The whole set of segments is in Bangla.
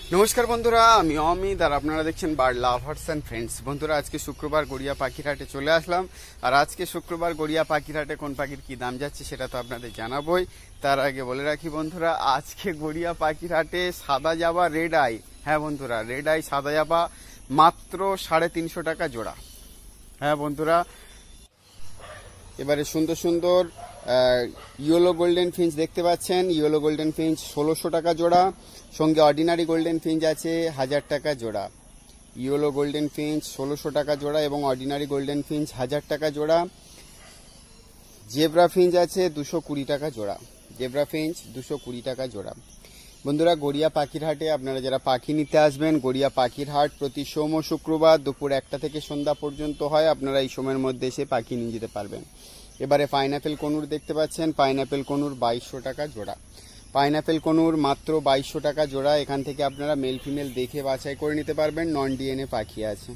নমস্কার বন্ধুরা, আমি অমিত আর আপনারা দেখছেন বার্ড লাভার্স অ্যান্ড ফ্রেন্ডস। বন্ধুরা, আজকে শুক্রবার গড়িয়া পাখির হাটে চলে আসলাম। আর আজকে শুক্রবার গড়িয়া পাখির হাটে কোন পাখির কি দাম যাচ্ছে সেটা তো আপনাদের জানাবোই। তার আগে বলে রাখি বন্ধুরা, আজকে গড়িয়া পাখির হাটে সাদা জাবা রেড আই, হ্যাঁ বন্ধুরা, রেড আই সাদা জাবা মাত্র 350 টাকা জোড়া। হ্যাঁ বন্ধুরা, এবারে সুন্দর সুন্দর ইয়েলো গোল্ডেন ফিঞ্চ দেখতে পাচ্ছেন। ইয়েলো গোল্ডেন ফিঞ্চ 1600 টাকা জোড়া, সঙ্গে অর্ডিনারি গোল্ডেন ফিঞ্চ আছে 1000 টাকা জোড়া। ইয়েলো গোল্ডেন ফিঞ্চ 1600 টাকা জোড়া এবং অর্ডিনারি গোল্ডেন ফিঞ্চ 1000 টাকা জোড়া। জেব্রা ফিঞ্চ আছে 220 টাকা জোড়া। জেব্রা ফিঞ্চ 220 টাকা জোড়া। বন্ধুরা, গড়িয়া পাখির হাটে আপনারা যারা পাখি নিতে আসবেন, গড়িয়া পাখির হাট প্রতি সোম ও শুক্রবার দুপুর 1টা থেকে সন্ধ্যা পর্যন্ত হয়। আপনারা এই সময়ের মধ্যে এসে পাখি নিয়ে যেতে পারবেন। এবারে পাইনাপেল কনুর দেখতে পাচ্ছেন। পাইনাপেল কনুর 2200 টাকা জোড়া। পাইনাপেল কনুর মাত্র 2200 টাকা জোড়া। এখান থেকে আপনারা মেল ফিমেল দেখে বাছাই করে নিতে পারবেন। নন ডিএনএ পাখি আছে।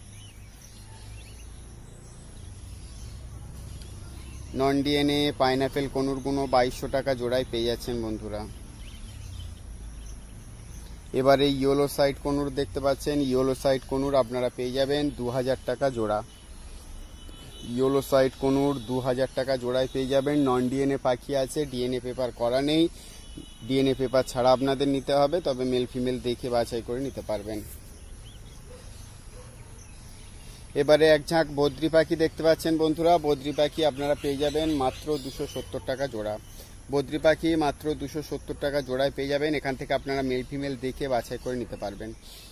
নন ডিএনএ পাইনাপেল কনুরগুলো 2200 টাকা জোড়ায় পেয়ে যাচ্ছেন বন্ধুরা। এবারে ইয়েলো সাইড কনুর দেখতে পাচ্ছেন। ইয়েলো সাইড কনুর আপনারা পেয়ে যাবেন 2000 টাকা জোড়া। ইয়েলো সাইড কনুর 2000 টাকা জোড়ায় পেয়ে যাবেন। নন ডিএনএ পাখি আছে, ডিএনএ পেপার করা নেই। ডিএনএ পেপার ছাড়া আপনাদের নিতে হবে, তবে মেল ফিমেল দেখে বাছাই করে নিতে পারবেন। এবারে এক ঝাঁক বদ্রি পাখি দেখতে পাচ্ছেন বন্ধুরা। বদ্রি পাখি আপনারা পেয়ে যাবেন মাত্র 270 টাকা জোড়া। বদ্রি পাখি মাত্র 270 টাকা জোড়ায় পেয়ে যাবেন। এখান থেকে আপনারা মেল ফিমেল দেখে বাছাই করে নিতে পারবেন।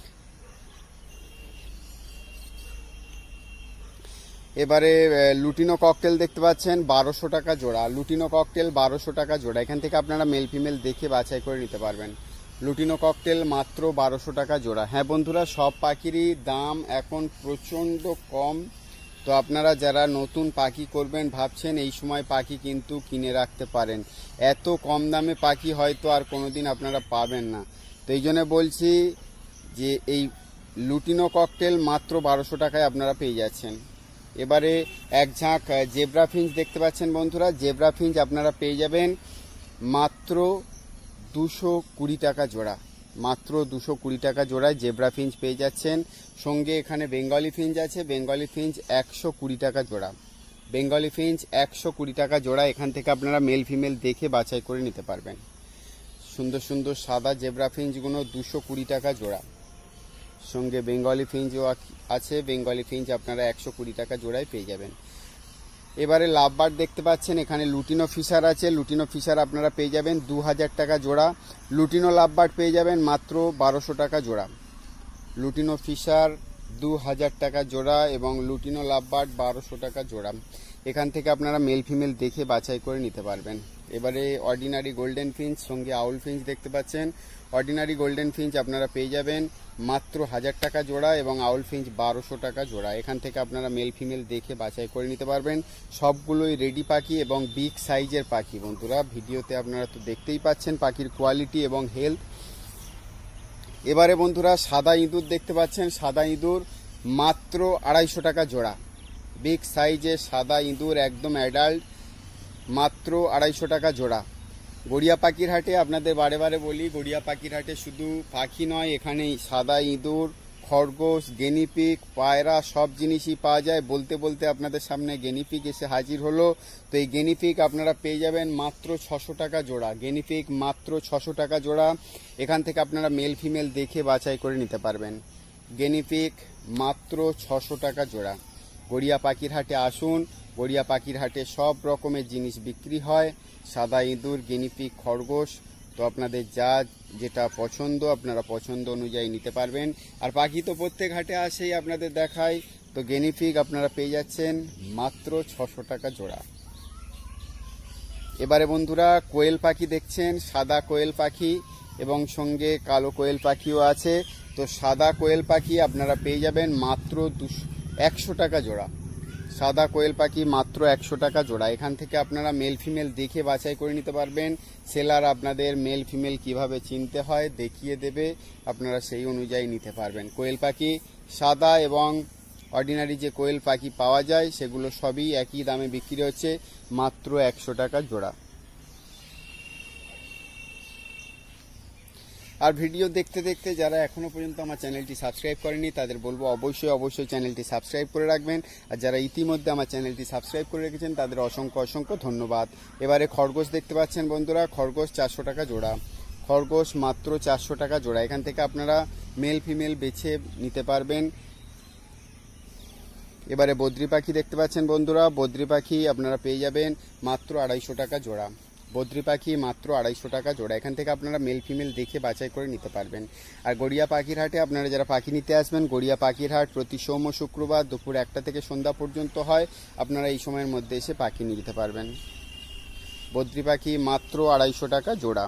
এবারে লুটিনো ককটেল দেখতে পাচ্ছেন 1200 টাকা জোড়া। লুটিনো ককটেল 1200 টাকা জোড়া। এখান থেকে আপনারা মেল ফিমেল দেখে বাছাই করে নিতে পারবেন। লুটিনো ককটেল মাত্র 1200 টাকা জোড়া। হ্যাঁ বন্ধুরা, সব পাখিরই দাম এখন প্রচণ্ড কম। তো আপনারা যারা নতুন পাখি করবেন ভাবছেন, এই সময় পাখি কিন্তু কিনে রাখতে পারেন। এত কম দামে পাখি হয়তো আর কোনোদিন আপনারা পাবেন না। তো এই জন্য বলছি যে এই লুটিনো ককটেল মাত্র 1200 টাকায় আপনারা পেয়ে যাচ্ছেন। এবারে এক ঝাঁক জেব্রা ফিঞ্চ দেখতে পাচ্ছেন বন্ধুরা। জেব্রা ফিঞ্চ আপনারা পেয়ে যাবেন মাত্র 220 টাকা জোড়া। মাত্র 220 টাকা জোড়ায় জেব্রা ফিঞ্চ পেয়ে যাচ্ছেন। সঙ্গে এখানে বেঙ্গলি ফিঞ্চ আছে। বেঙ্গলি ফিঞ্চ 120 টাকা জোড়া। বেঙ্গলি ফিঞ্চ 120 টাকা জোড়া। এখান থেকে আপনারা মেল ফিমেল দেখে বাছাই করে নিতে পারবেন। সুন্দর সুন্দর সাদা জেব্রা ফিঞ্চগুলো 220 টাকা জোড়া। সঙ্গে বেঙ্গলি ফিঞ্চও আছে। বেঙ্গলি ফিঞ্চ আপনারা 120 টাকা জোড়ায় পেয়ে যাবেন। এবারে লাভবার্ড দেখতে পাচ্ছেন। এখানে লুটিনো ফিশার আছে। লুটিনো ফিশার আপনারা পেয়ে যাবেন 2000 টাকা জোড়া। লুটিনো লাভবার্ড পেয়ে যাবেন মাত্র 1200 টাকা জোড়া। লুটিনো ফিশার 2000 টাকা জোড়া এবং লুটিনো লাভবার্ড 1200 টাকা জোড়া। এখান থেকে আপনারা মেল ফিমেল দেখে বাছাই করে নিতে পারবেন। এবারে অর্ডিনারি গোল্ডেন ফিঞ্চ সঙ্গে আউল ফিঞ্চ দেখতে পাচ্ছেন। অর্ডিনারি গোল্ডেন ফিঞ্চ আপনারা পেয়ে যাবেন মাত্র 1000 টাকা জোড়া এবং আউল ফিঞ্চ 1200 টাকা জোড়া। এখান থেকে আপনারা মেল ফিমেল দেখে বাছাই করে নিতে পারবেন। সবগুলোই রেডি পাখি এবং বিগ সাইজের পাখি। বন্ধুরা, ভিডিওতে আপনারা তো দেখতেই পাচ্ছেন পাখির কোয়ালিটি এবং হেলথ। এবারে বন্ধুরা সাদা ইঁদুর দেখতে পাচ্ছেন। সাদা ইঁদুর মাত্র 250 টাকা জোড়া। বিগ সাইজের সাদা ইঁদুর একদম অ্যাডাল্ট, মাত্র 250 টাকা জোড়া। গড়িয়া পাখির হাটে আপনাদের বারে বারে বলি, গড়িয়া পাখির হাটে শুধু পাখি নয়, এখানে সাদা ইঁদুর, খরগোশ, গেনিপিক, পায়রা সব জিনিসই পাওয়া যায়। বলতে বলতে আপনাদের সামনে গেনিপিক এসে হাজির হলো। তো এই গেনিপিক আপনারা পেয়ে যাবেন মাত্র 600 টাকা জোড়া। গেনিপিক মাত্র 600 টাকা জোড়া। এখান থেকে আপনারা মেল ফিমেল দেখে বাছাই করে নিতে পারবেন। গেনিপিক মাত্র 600 টাকা জোড়া। গড়িয়া পাখির হাটে আসুন। গড়িয়া পাখির হাটে সব রকমের জিনিস বিক্রি হয়। সাদা ইঁদুর, গিনিপিগ, খরগোশ, তো আপনাদের যা যেটা পছন্দ আপনারা পছন্দ অনুযায়ী নিতে পারবেন। আর পাখি তো প্রত্যেক হাটে আসেই আপনাদের দেখায়। তো গিনিপিগ আপনারা পেয়ে যাচ্ছেন মাত্র 600 টাকা জোড়া। এবারে বন্ধুরা কোয়েল পাখি দেখছেন। সাদা কোয়েল পাখি এবং সঙ্গে কালো কোয়েল পাখিও আছে। তো সাদা কোয়েল পাখি আপনারা পেয়ে যাবেন মাত্র 100 টাকা জোড়া। সাদা কোয়েল পাখি মাত্র 100 টাকা জোড়া। এখান থেকে আপনারা মেল ফিমেল দেখে বাছাই করে নিতে পারবেন। সেলার আপনাদের মেল ফিমেল কিভাবে চিনতে হয় দেখিয়ে দেবে, আপনারা সেই অনুযায়ী নিতে পারবেন। কোয়েল পাখি সাদা এবং অর্ডিনারি যে কোয়েল পাখি পাওয়া যায় সেগুলো সবই একই দামে বিক্রি হচ্ছে, মাত্র 100 টাকা জোড়া। আর ভিডিও দেখতে দেখতে যারা এখনো পর্যন্ত আমার চ্যানেলটি সাবস্ক্রাইব করেনি তাদের বলবো অবশ্যই চ্যানেলটি সাবস্ক্রাইব করে রাখবেন। আর যারা ইতিমধ্যে আমার চ্যানেলটি সাবস্ক্রাইব করে রেখেছেন তাদের অসংখ্য ধন্যবাদ। এবারে খরগোশ দেখতে পাচ্ছেন বন্ধুরা, খরগোশ 400 টাকা জোড়া, খরগোশ মাত্র 400 টাকা জোড়া। এখান থেকে আপনারা মেল ফিমেল বেছে নিতে পারবেন। এবারে বদ্রি পাখি দেখতে পাচ্ছেন বন্ধুরা, বদ্রি পাখি আপনারা পেয়ে যাবেন মাত্র 250 টাকা জোড়া, বদ্রি পাখি মাত্র 250 টাকা জোড়া। এখান থেকে আপনারা মেল ফিমেল দেখে বাছাই করে নিতে পারবেন। আর গড়িয়া পাখির হাটে আপনারা যারা পাখি নিতে আসবেন, গড়িয়া পাখির হাট প্রতি সোম ও শুক্রবার দুপুর 1টা থেকে সন্ধ্যা পর্যন্ত হয়। আপনারা এই সময়ের মধ্যে এসে পাখি নিয়ে যেতে পারবেন। বদ্রি পাখি মাত্র 250 টাকা জোড়া।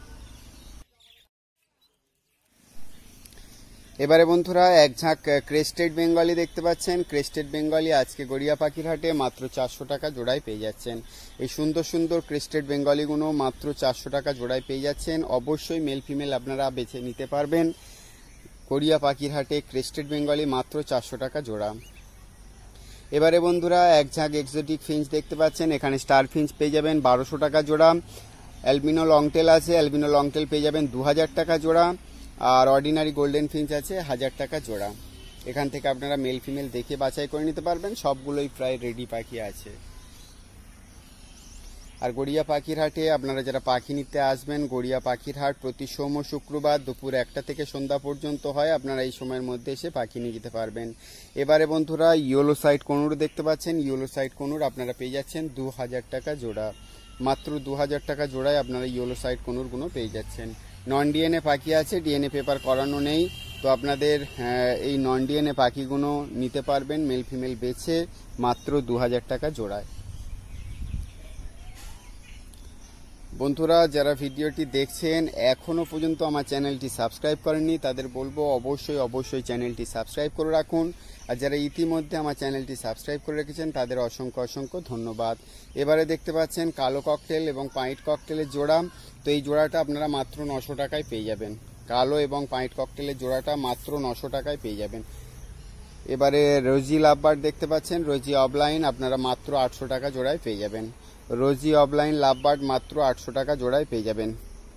এবারে বন্ধুরা এক ঝাঁক ক্রেস্টেড বেঙ্গলি দেখতে পাচ্ছেন, ক্রেস্টেড বেঙ্গলি আজকে গড়িয়া পাখির হাটে মাত্র 400 টাকা জোড়ায় পেয়ে যাচ্ছেন। এই সুন্দর ক্রেস্টেড বেঙ্গলিগুলো মাত্র 400 টাকা জোড়ায় পেয়ে যাচ্ছেন। অবশ্যই মেল ফিমেল আপনারা বেছে নিতে পারবেন। গড়িয়া পাখির হাটে ক্রেস্টেড বেঙ্গলি মাত্র 400 টাকা জোড়া। এবারে বন্ধুরা এক ঝাঁক এক্সোটিক ফিঞ্চ দেখতে পাচ্ছেন, এখানে স্টার ফিঞ্চ পেয়ে যাবেন 1200 টাকা জোড়া। অ্যালবিনো লংটেল আছে, অ্যালবিনো লংটেল পেয়ে যাবেন 2000 টাকা জোড়া। আর অর্ডিনারি গোল্ডেন ফিঞ্চ আছে 1000 টাকা জোড়া। এখান থেকে আপনারা মেল ফিমেল দেখে বাছাই করে নিতে পারবেন। সবগুলোই প্রায় রেডি পাখি আছে। আর গড়িয়া পাখির হাটে আপনারা যারা পাখি নিতে আসবেন, গড়িয়া পাখির হাট প্রতি সোম ও শুক্রবার দুপুর 1টা থেকে সন্ধ্যা পর্যন্ত হয়। আপনারা এই সময়ের মধ্যে এসে পাখি নিয়ে যেতে পারবেন। এবারে বন্ধুরা ইয়েলো সাইড কোনুর দেখতে পাচ্ছেন, ইয়েলো সাইড কোনুর আপনারা পেয়ে যাচ্ছেন 2000 টাকা জোড়া, মাত্র 2000 টাকা জোড়ায় আপনারা ইয়েলো সাইড কোনুরগুলো পেয়ে যাচ্ছেন। নন ডিএনএ পাখি আছে, ডিএনএ পেপার করানো নেই, তো আপনাদের এই নন ডিএনএ পাখিগুলো নিতে পারবেন মেল ফিমেল বেছে মাত্র 2000 টাকা জোড়ায়। বন্ধুরা যারা ভিডিওটি দেখছেন এখনো পর্যন্ত আমার চ্যানেলটি সাবস্ক্রাইব করেননি তাদের বলবো অবশ্যই চ্যানেলটি সাবস্ক্রাইব করে রাখুন। আর যারা ইতিমধ্যে আমার চ্যানেলটি সাবস্ক্রাইব করে রেখেছেন তাদের অসংখ্য ধন্যবাদ। এবারে দেখতে পাচ্ছেন কালো ককটেল এবং পাইট ককটেলের জোড়া, তো এই জোড়াটা আপনারা মাত্র 900 টাকায় পেয়ে যাবেন। কালো এবং পাইট ককটেলের জোড়াটা মাত্র 900 টাকায় পেয়ে যাবেন। এবারে রোজি লাভবার্ড দেখতে পাচ্ছেন, রোজি অফলাইন আপনারা মাত্র 800 টাকা জোড়ায় পেয়ে যাবেন। রোজি অফলাইন লাভবার্ড মাত্র 800 টাকা জোড়ায় পেয়ে যাবেন।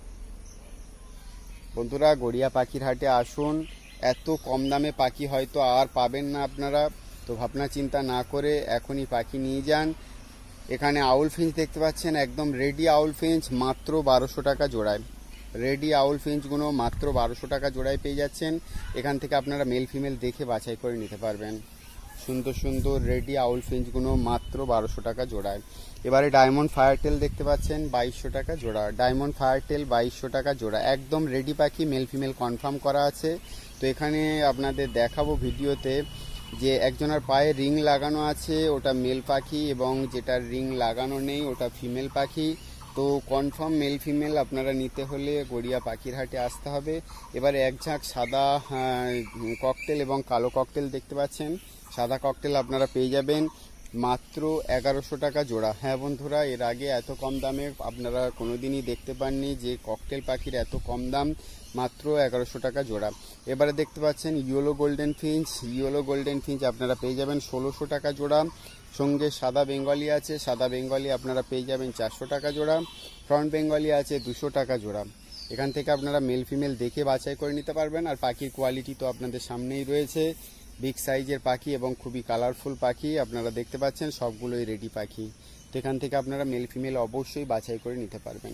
বন্ধুরা গড়িয়া পাখির হাটে আসুন, এত কম দামে পাখি হয়তো আর পাবেন না আপনারা, তো ভাবনা চিন্তা না করে এখনই পাখি নিয়ে যান। এখানে আউল ফিঞ্চ দেখতে পাচ্ছেন, একদম রেডি আউল ফিঞ্চ মাত্র 1200 টাকা জোড়ায়। রেডি আউল ফিঞ্চগুলো মাত্র 1200 টাকা জোড়ায় পেয়ে যাচ্ছেন। এখান থেকে আপনারা মেল ফিমেল দেখে বাছাই করে নিতে পারবেন। সুন্দর রেডি আউল ফিঞ্চগুলো মাত্র 1200 টাকা জোড়ায়। এবারে ডায়মন্ড ফায়ারটেল দেখতে পাচ্ছেন 2200 টাকা জোড়া, ডায়মন্ড ফায়ারটেল 2200 টাকা জোড়া, একদম রেডি পাখি, মেল ফিমেল কনফার্ম করা আছে। তো এখানে আপনাদের দেখাবো ভিডিওতে যে একজনের পায়ে রিং লাগানো আছে ওটা মেল পাখি এবং যেটার রিং লাগানো নেই ওটা ফিমেল পাখি। তো কনফার্ম মেল ফিমেল আপনারা নিতে হলে গড়িয়া পাখির হাটে আসতে হবে। এবারে এক ঝাঁক সাদা ককটেল এবং কালো ককটেল দেখতে পাচ্ছেন, সাদা ককটেল আপনারা পেয়ে যাবেন মাত্র 1100 টাকা জোড়া। হ্যাঁ বন্ধুরা, এর আগে এত কম দামে আপনারা কোনোদিনই দেখতে পাননি যে ককটেল পাখির এত কম দাম, মাত্র 1100 টাকা জোড়া। এবারে দেখতে পাচ্ছেন yellow golden finch, yellow golden finch আপনারা পেয়ে যাবেন 1600 টাকা জোড়া। সঙ্গে সাদা বেঙ্গলি আছে, সাদা বেঙ্গলি আপনারা পেয়ে যাবেন 400 টাকা জোড়া। ফ্রন্ট বেঙ্গলি আছে 200 টাকা জোড়া। এখান থেকে আপনারা মেল ফিমেল দেখে বাছাই করে নিতে পারবেন। আর পাখির কোয়ালিটি তো আপনাদের সামনেই রয়েছে, বিগ সাইজের পাখি এবং খুবই কালারফুল পাখি আপনারা দেখতে পাচ্ছেন, সবগুলোই রেডি পাখি। তো এখান থেকে আপনারা মেল ফিমেল অবশ্যই বাছাই করে নিতে পারবেন।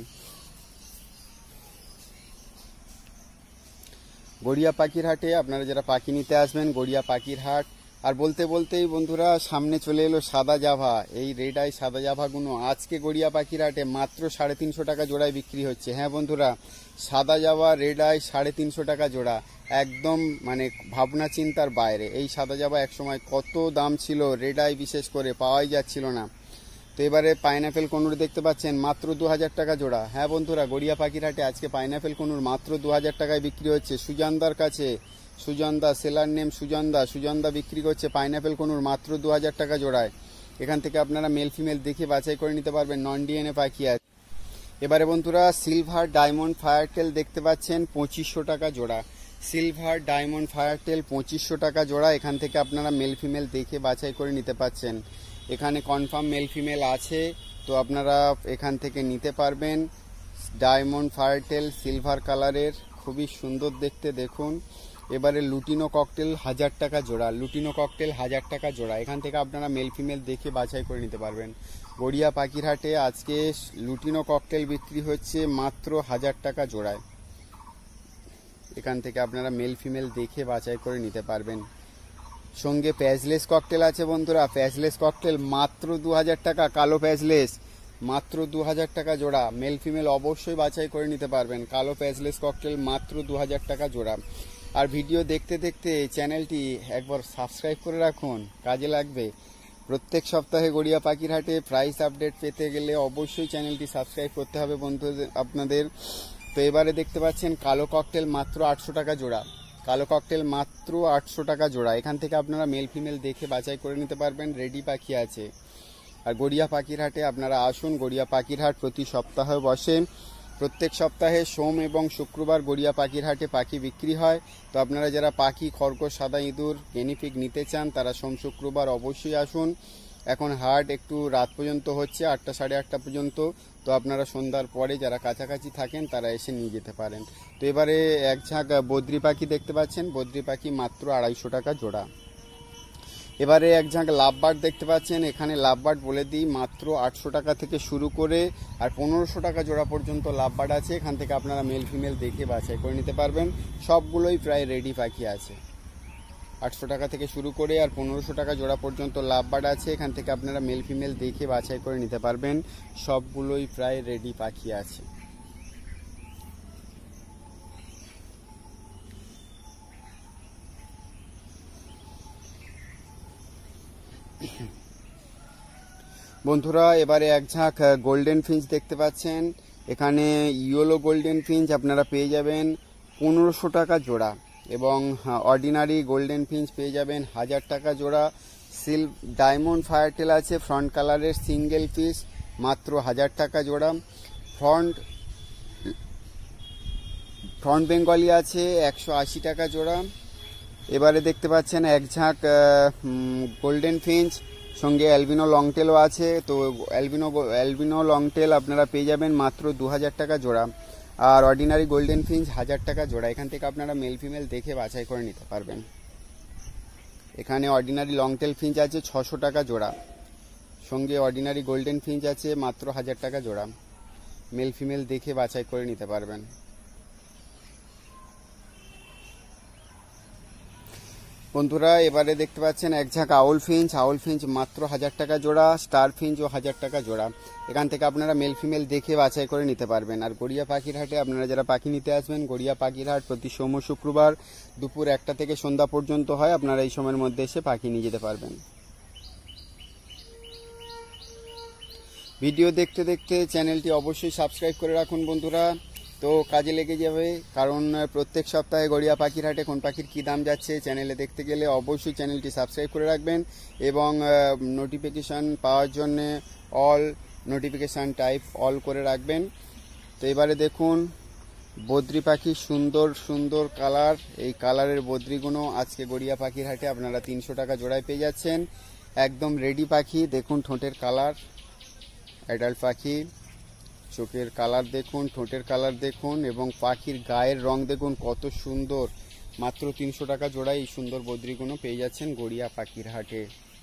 গড়িয়া পাখির হাটে আপনারা যারা পাখি নিতে আসবেন, গড়িয়া পাখির হাট। আর বলতেই বন্ধুরা সামনে চলে এলো সাদা জাভা, এই রেড আই সাদা জাভাগুলো আজকে গড়িয়া পাখির হাটে মাত্র 350 টাকা জোড়ায় বিক্রি হচ্ছে। হ্যাঁ বন্ধুরা, সাদা জাভা রেড আই 350 টাকা জোড়া, একদম মানে ভাবনা চিন্তার বাইরে। এই সাদা জাভা একসময় কত দাম ছিল, রেড আই বিশেষ করে পাওয়াই যাচ্ছিল না। তো এবারে পাইনাপেল কনুর দেখতে পাচ্ছেন মাত্র 2000 টাকা জোড়া। হ্যাঁ বন্ধুরা, গড়িয়া পাখির হাটে আজকে পাইনাপেল কনুর মাত্র 2000 টাকায় বিক্রি হচ্ছে। সুজনদার কাছে, সুজনদা সেলার নেম সুজনদা বিক্রি করছে পাইনাপেল কনুর মাত্র 2000 টাকা জোড়ায়। এখান থেকে আপনারা মেল ফিমেল দেখে বাছাই করে নিতে পারবেন, নন ডিএনএ পাখি আছে। এবারে বন্ধুরা সিলভার ডায়মন্ড ফায়ারটেল দেখতে পাচ্ছেন 2500 টাকা জোড়া। সিলভার ডায়মন্ড ফায়ারটেল 2500 টাকা জোড়া। এখান থেকে আপনারা মেল ফিমেল দেখে বাছাই করে নিতে পারছেন। এখানে কনফার্ম মেল ফিমেল আছে, তো আপনারা এখান থেকে নিতে পারবেন। ডায়মন্ড ফায়ারটেল সিলভার কালারের খুবই সুন্দর দেখতে। দেখুন এবারে লুটিনো ককটেল 1000 টাকা জোড়া, লুটিনো ককটেল 1000 টাকা জোড়া। এখান থেকে আপনারা মেল ফিমেল দেখে বাছাই করে নিতে পারবেন। গড়িয়া পাখির হাটে আজকে লুটিনো ককটেল বিক্রি হচ্ছে মাত্র 1000 টাকা জোড়ায়। এখান থেকে আপনারা মেল ফিমেল দেখে বাছাই করে নিতে পারবেন। সঙ্গে প্যাচলেস ককটেল আছে বন্ধুরা, প্যাচলেস ককটেল মাত্র 2000 টাকা, কালো প্যাচলেস মাত্র 2000 টাকা জোড়া। মেল ফিমেল অবশ্যই বাছাই করে নিতে পারবেন। কালো প্যাচলেস ককটেল মাত্র 2000 টাকা জোড়া। আর ভিডিও দেখতে দেখতে চ্যানেলটি একবার সাবস্ক্রাইব করে রাখুন, কাজে লাগবে। প্রত্যেক সপ্তাহে গড়িয়া পাখির হাটে প্রাইস আপডেট পেতে গেলে অবশ্যই চ্যানেলটি সাবস্ক্রাইব করতে হবে বন্ধুদের আপনাদের। তো এবারে দেখতে পাচ্ছেন কালো ককটেল মাত্র 800 টাকা জোড়া, কালো ককটেল মাত্র 800 টাকা জোড়া। এখান থেকে আপনারা মেল ফিমেল দেখে বাছাই করে নিতে পারবেন। রেডি পাখি আছে। আর গড়িয়া পাখির হাটে আপনারা আসুন। গড়িয়া পাখির হাট প্রতি সপ্তাহে বসে। প্রত্যেক সপ্তাহে সোম এবং শুক্রবার গড়িয়া পাখির হাটে পাখি বিক্রি হয়। তো আপনারা যারা পাখি, খরগোশ, সাদা ইঁদুর, গেনিপিগ নিতে চান তারা সোম শুক্রবার অবশ্যই আসুন। এখন হাট একটু রাত পর্যন্ত হচ্ছে, 8টা সাড়ে 8টা পর্যন্ত। তো আপনারা সন্ধ্যার পরে যারা কাছাকাছি থাকেন তারা এসে নিয়ে যেতে পারেন। তো এবারে এক ঝাঁক বদ্রি পাখি দেখতে পাচ্ছেন, বদ্রি পাখি মাত্র 250 টাকা জোড়া। এবারে এক ঝাঁক লাভবার্ড দেখতে পাচ্ছেন। এখানে লাভবার্ড বলে দিই মাত্র 800 টাকা থেকে শুরু করে আর 1500 টাকা জোড়া পর্যন্ত লাভবার্ড আছে। এখান থেকে আপনারা মেল ফিমেল দেখে বাছাই করে নিতে পারবেন। সবগুলোই প্রায় রেডি পাখি আছে। 800 টাকা থেকে শুরু করে আর 1500 টাকা জোড়া পর্যন্ত লাভবার্ড আছে। এখান থেকে আপনারা মেল ফিমেল দেখে বাছাই করে নিতে পারবেন। সবগুলোই প্রায় রেডি পাখি আছে। বন্ধুরা এবারে এক ঝাঁক গোল্ডেন ফিঞ্চ দেখতে পাচ্ছেন। এখানে ইয়েলো গোল্ডেন ফিঞ্চ আপনারা পেয়ে যাবেন 1500 টাকা জোড়া এবং অর্ডিনারি গোল্ডেন ফিঞ্চ পেয়ে যাবেন 1000 টাকা জোড়া। ডায়মন্ড ফায়ারটেল আছে ফ্রন্ট কালারের সিঙ্গেল পিস মাত্র 1000 টাকা জোড়া। ফ্রন্ট বেঙ্গলি আছে 180 টাকা জোড়া। এবারে দেখতে পাচ্ছেন এক ঝাঁক গোল্ডেন ফিঞ্চ, সঙ্গে অ্যালবিনো লংটেলও আছে। তো অ্যালবিনো লংটেল আপনারা পেয়ে যাবেন মাত্র 2000 টাকা জোড়া। আর অর্ডিনারি গোল্ডেন ফিঞ্চ 1000 টাকা জোড়া। এখান থেকে আপনারা মেল ফিমেল দেখে বাছাই করে নিতে পারবেন। এখানে অর্ডিনারি লংটেল ফিঞ্চ আছে 600 টাকা জোড়া, সঙ্গে অর্ডিনারি গোল্ডেন ফিঞ্চ আছে মাত্র 1000 টাকা জোড়া। মেল ফিমেল দেখে বাছাই করে নিতে পারবেন। বন্ধুরা এবারে দেখতে পাচ্ছেন এক ঝাঁক আউল ফিঞ্চ মাত্র 1000 টাকা জোড়া। স্টার ফিঞ্চও 1000 টাকা জোড়া। এখান থেকে আপনারা মেল ফিমেল দেখে বাছাই করে নিতে পারবেন। আর গড়িয়া পাখির হাটে আপনারা যারা পাখি নিতে আসবেন, গড়িয়া পাখির হাট প্রতি সোম শুক্রবার দুপুর 1টা থেকে সন্ধ্যা পর্যন্ত হয়। আপনারা এই সময়ের মধ্যে এসে পাখি নিয়ে যেতে পারবেন। ভিডিও দেখতে দেখতে চ্যানেলটি অবশ্যই সাবস্ক্রাইব করে রাখুন বন্ধুরা, তো কাজে লেগে যাবে। কারণ প্রত্যেক সপ্তাহে গড়িয়া পাখির হাটে কোন পাখির কী দাম যাচ্ছে চ্যানেলে দেখতে গেলে অবশ্যই চ্যানেলটি সাবস্ক্রাইব করে রাখবেন এবং নোটিফিকেশান পাওয়ার জন্য অল নোটিফিকেশান টাইপ অল করে রাখবেন। তো এবারে দেখুন বদ্রি পাখি, সুন্দর সুন্দর কালার। এই কালারের বদ্রিগুলো আজকে গড়িয়া পাখির হাটে আপনারা 300 টাকা জোড়ায় পেয়ে যাচ্ছেন। একদম রেডি পাখি। দেখুন ঠোঁটের কালার, অ্যাডাল্ট পাখি। চোখের কালার দেখুন, ঠোঁটের কালার দেখুন এবং পাখির গায়ের রং দেখুন কত সুন্দর। মাত্র 300 টাকা জোড়ায় এই সুন্দর বদ্রিগুলো পেয়ে যাচ্ছেন গড়িয়া পাখির হাটে।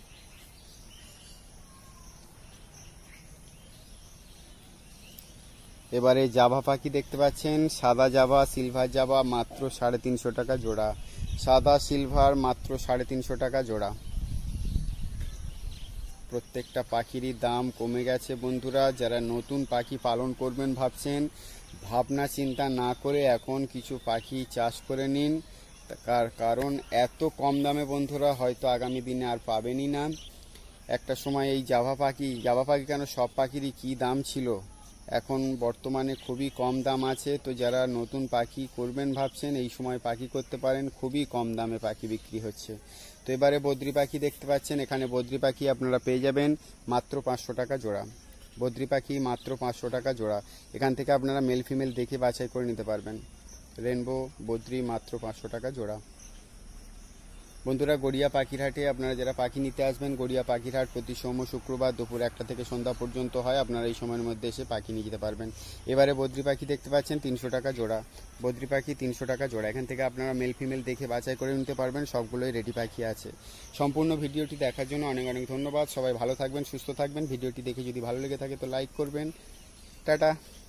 এবারে জাভা পাখি দেখতে পাচ্ছেন, সাদা জাভা, সিলভার জাভা মাত্র 350 টাকা জোড়া। সাদা সিলভার মাত্র 350 টাকা জোড়া। প্রত্যেকটা পাখিরই দাম কমে গেছে বন্ধুরা। যারা নতুন পাখি পালন করবেন ভাবছেন, ভাবনা চিন্তা না করে এখন কিছু পাখি চাষ করে নিন। তার কারণ এত কম দামে বন্ধুরা হয়তো আগামী দিনে আর পাবেনই না। একটা সময় এই জাভা পাখি কেন সব পাখিরই কী দাম ছিল, এখন বর্তমানে খুবই কম দাম আছে। তো যারা নতুন পাখি করবেন ভাবছেন এই সময় পাখি করতে পারেন, খুবই কম দামে পাখি বিক্রি হচ্ছে। তো এবারে বদ্রি পাখি দেখতে পাচ্ছেন। এখানে বদ্রি পাখি আপনারা পেয়ে যাবেন মাত্র 500 টাকা জোড়া। বদ্রি পাখি মাত্র 500 টাকা জোড়া। এখান থেকে আপনারা মেল ফিমেল দেখে বাছাই করে নিতে পারবেন। রেনবো বদ্রি মাত্র 500 টাকা জোড়া। বন্ধুরা, গড়িয়া পাখির হাটে আপনারা যারা পাখি নিতে আসবেন, গড়িয়া পাখির হাট প্রতি সোম শুক্রবার দুপুর 1টা থেকে সন্ধ্যা পর্যন্ত হয়। আপনারা এই সময়ের মধ্যে এসে পাখি নিয়ে যেতে পারবেন। এবারে বদ্রি পাখি দেখতে পাচ্ছেন 300 টাকা জোড়া। বদ্রি পাখি 300 টাকা জোড়া। এখান থেকে আপনারা মেল ফিমেল দেখে বাছাই করে নিতে পারবেন। সবগুলোই রেডি পাখি আছে। সম্পূর্ণ ভিডিওটি দেখার জন্য অনেক অনেক ধন্যবাদ। সবাই ভালো থাকবেন, সুস্থ থাকবেন। ভিডিওটি দেখে যদি ভালো লেগে থাকে তো লাইক করবেন। টাটা।